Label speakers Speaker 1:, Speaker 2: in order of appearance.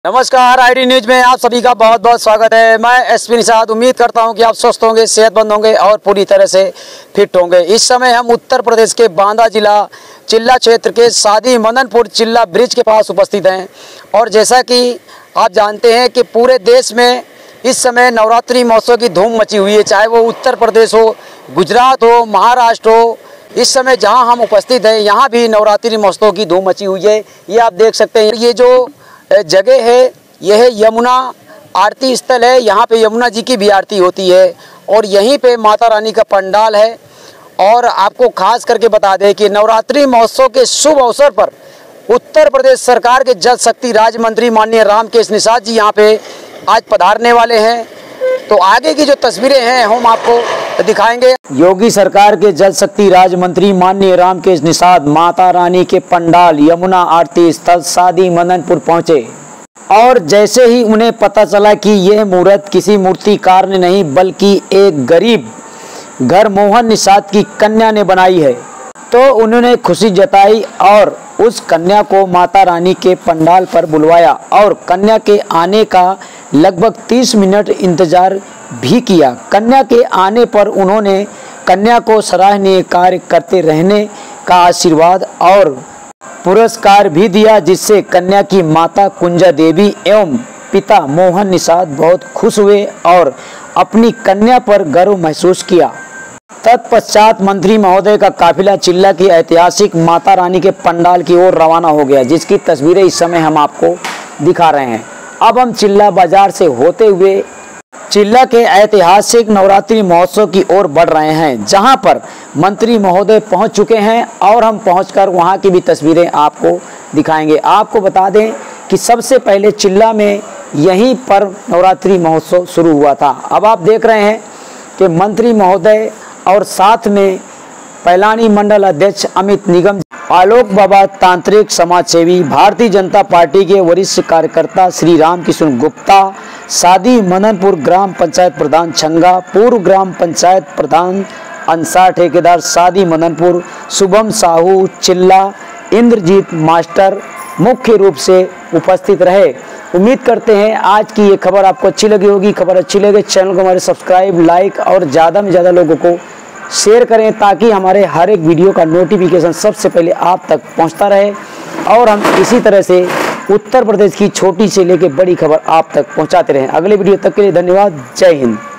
Speaker 1: नमस्कार, ID news में आप सभी का बहुत बहुत स्वागत है। मैं एसपी निषाद। उम्मीद करता हूं कि आप स्वस्थ होंगे, सेहतमंद होंगे और पूरी तरह से फिट होंगे। इस समय हम उत्तर प्रदेश के बांदा जिला चिल्ला क्षेत्र के सादी मदनपुर चिल्ला ब्रिज के पास उपस्थित हैं। और जैसा कि आप जानते हैं कि पूरे देश में इस समय नवरात्रि महोत्सव की धूम मची हुई है, चाहे वो उत्तर प्रदेश हो, गुजरात हो, महाराष्ट्र हो। इस समय जहाँ हम उपस्थित हैं यहाँ भी नवरात्रि महोत्सव की धूम मची हुई है। ये आप देख सकते हैं। ये जो जगह है यह यमुना आरती स्थल है। यहाँ पे यमुना जी की भी आरती होती है और यहीं पे माता रानी का पंडाल है। और आपको खास करके बता दें कि नवरात्रि महोत्सव के शुभ अवसर पर उत्तर प्रदेश सरकार के जल शक्ति राज्य मंत्री माननीय रामकेश निषाद जी यहाँ पे आज पधारने वाले हैं। तो आगे की जो तस्वीरें हैं हम आपको दिखाएंगे। योगी सरकार के जल शक्ति राज्य मंत्री माननीय रामकेश निषाद माता रानी के पंडाल यमुना आरती स्थल सादी मदनपुर पहुंचे और जैसे ही उन्हें पता चला कि यह मूर्त किसी मूर्तिकार ने नहीं बल्कि एक गरीब घर मोहन निषाद की कन्या ने बनाई है, तो उन्होंने खुशी जताई और उस कन्या को माता रानी के पंडाल पर बुलवाया और कन्या के आने का लगभग 30 मिनट इंतजार भी किया। कन्या के आने पर उन्होंने कन्या को सराहनीय कार्य करते रहने का आशीर्वाद और पुरस्कार भी दिया, जिससे कन्या की माता कुंजा देवी एवं पिता मोहन निषाद बहुत खुश हुए और अपनी कन्या पर गर्व महसूस किया। तत्पश्चात मंत्री महोदय का काफिला चिल्ला की ऐतिहासिक माता रानी के पंडाल की ओर रवाना हो गया, जिसकी तस्वीरें इस समय हम आपको दिखा रहे हैं। अब हम चिल्ला बाजार से होते हुए चिल्ला के ऐतिहासिक नवरात्रि महोत्सव की ओर बढ़ रहे हैं, जहां पर मंत्री महोदय पहुंच चुके हैं और हम पहुंचकर वहां की भी तस्वीरें आपको दिखाएंगे। आपको बता दें कि सबसे पहले चिल्ला में यहीं पर नवरात्रि महोत्सव शुरू हुआ था। अब आप देख रहे हैं कि मंत्री महोदय और साथ में पैलानी मंडल अध्यक्ष अमित निगम, आलोक बाबा तांत्रिक समाज सेवी, भारतीय जनता पार्टी के वरिष्ठ कार्यकर्ता श्री रामकिशन गुप्ता, सादी मदनपुर ग्राम पंचायत प्रधान छंगा, पूर्व ग्राम पंचायत प्रधान अंसार ठेकेदार सादी मदनपुर, शुभम साहू चिल्ला, इंद्रजीत मास्टर मुख्य रूप से उपस्थित रहे। उम्मीद करते हैं आज की ये खबर आपको अच्छी लगी होगी। खबर अच्छी लगे चैनल को हमारे सब्सक्राइब, लाइक और ज़्यादा में ज़्यादा लोगों को शेयर करें, ताकि हमारे हर एक वीडियो का नोटिफिकेशन सबसे पहले आप तक पहुंचता रहे और हम इसी तरह से उत्तर प्रदेश की छोटी से लेकर बड़ी खबर आप तक पहुंचाते रहें। अगले वीडियो तक के लिए धन्यवाद। जय हिंद।